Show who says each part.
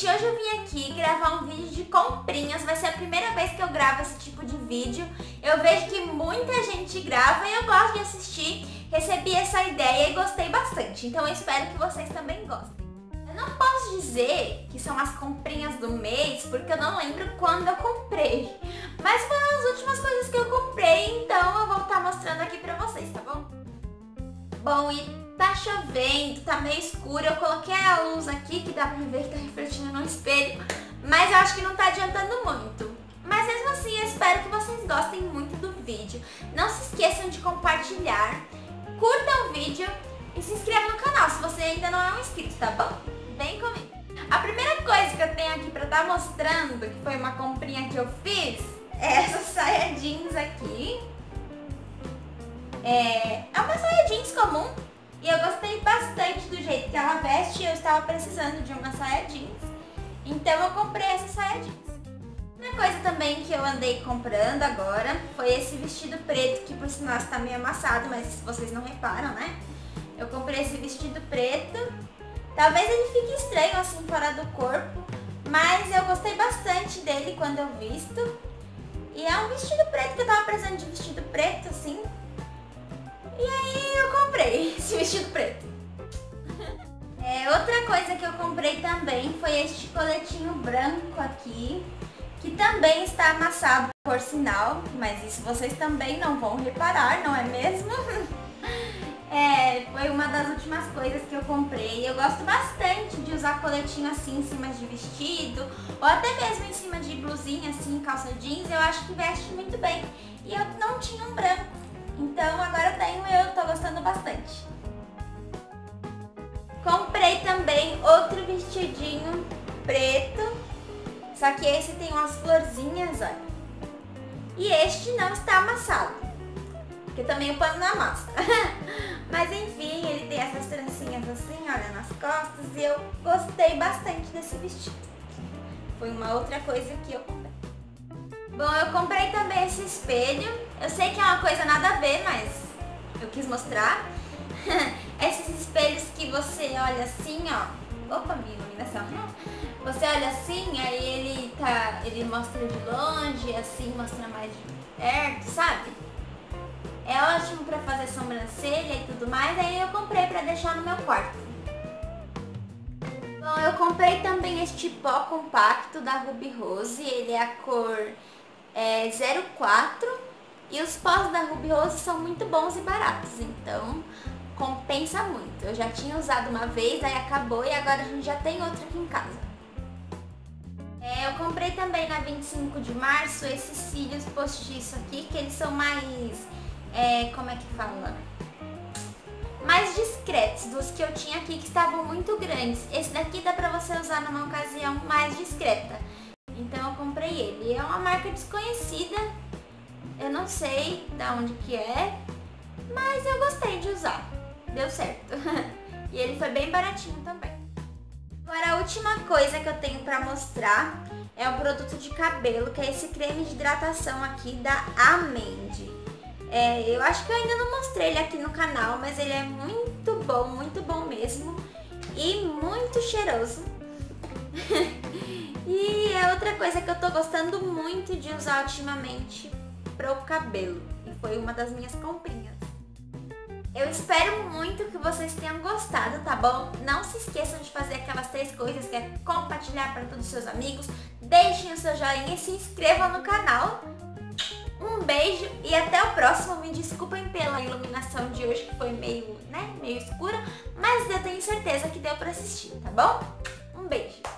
Speaker 1: gente, hoje eu vim aqui gravar um vídeo de comprinhas. Vai ser a primeira vez que eu gravo esse tipo de vídeo. Eu vejo que muita gente grava e eu gosto de assistir. Recebi essa ideia e gostei bastante, então eu espero que vocês também gostem. Eu não posso dizer que são as comprinhas do mês, porque eu não lembro quando eu comprei. Mas foram as últimas coisas que eu comprei, então eu vou estar mostrando aqui pra vocês, tá bom? Bom, e tá chovendo, tá meio escuro. Eu coloquei a luz aqui, que dá pra ver que tá refletindo no espelho, mas eu acho que não tá adiantando muito. Mas mesmo assim, eu espero que vocês gostem muito do vídeo. Não se esqueçam de compartilhar, curtam o vídeo e se inscrevam no canal se você ainda não é um inscrito, tá bom? Vem comigo. A primeira coisa que eu tenho aqui pra estar mostrando, que foi uma comprinha que eu fiz, é essa saia jeans aqui. É uma saia jeans comum e eu gostei bastante do jeito que ela veste e eu estava precisando de uma saia jeans. Então eu comprei essa saia jeans. Outra coisa também que eu andei comprando agora foi esse vestido preto, que por sinal está meio amassado, mas vocês não reparam, né? Eu comprei esse vestido preto. Talvez ele fique estranho assim fora do corpo, mas eu gostei bastante dele quando eu visto. E é um vestido preto que eu tava precisando de vestido preto assim. E aí eu comprei esse vestido preto. Outra coisa que eu comprei também foi este coletinho branco aqui, que também está amassado por sinal, mas isso vocês também não vão reparar, não é mesmo? Foi uma das últimas coisas que eu comprei. Eu gosto bastante de usar coletinho assim em cima de vestido, ou até mesmo em cima de blusinha assim, calça jeans. Eu acho que veste muito bem. E eu não tinha um branco, então agora eu tenho e eu tô gostando bastante. Comprei também outro vestidinho preto, só que esse tem umas florzinhas, olha. E este não está amassado, porque também o pano não amassa. Mas enfim, ele tem essas trancinhas assim, olha, nas costas, e eu gostei bastante desse vestido. Foi uma outra coisa que eu comprei. Bom, eu comprei também esse espelho. Eu sei que é uma coisa nada a ver, mas eu quis mostrar. Esses espelhos que você olha assim, ó. Opa, minha iluminação. Você olha assim, aí ele mostra de longe, assim, mostra mais de perto, sabe? É ótimo pra fazer sobrancelha e tudo mais, aí eu comprei pra deixar no meu quarto. Bom, eu comprei também este pó compacto da Ruby Rose, ele é a cor 04 e os pós da Ruby Rose são muito bons e baratos, então compensa muito. Eu já tinha usado uma vez, aí acabou e agora a gente já tem outro aqui em casa. Eu comprei também na 25 de março esses cílios postiço aqui, que eles são mais, como é que fala? Mais discretos dos que eu tinha aqui, que estavam muito grandes. Esse daqui dá pra você usar numa ocasião mais discreta. Então eu comprei ele. É uma marca desconhecida, eu não sei de onde que é, mas eu gostei de usar. Deu certo. E ele foi bem baratinho também. Agora a última coisa que eu tenho pra mostrar é um produto de cabelo, que é esse creme de hidratação aqui da Amende. Eu acho que eu ainda não mostrei ele aqui no canal, mas ele é muito bom mesmo. E muito cheiroso. E é outra coisa que eu tô gostando muito de usar ultimamente pro cabelo. E foi uma das minhas comprinhas. Eu espero muito que vocês tenham gostado, tá bom? Não se esqueçam de fazer aquelas 3 coisas, que é compartilhar para todos os seus amigos, deixem o seu joinha e se inscrevam no canal. Um beijo e até o próximo. Me desculpem pela iluminação de hoje, que foi meio escura, mas eu tenho certeza que deu pra assistir, tá bom? Um beijo!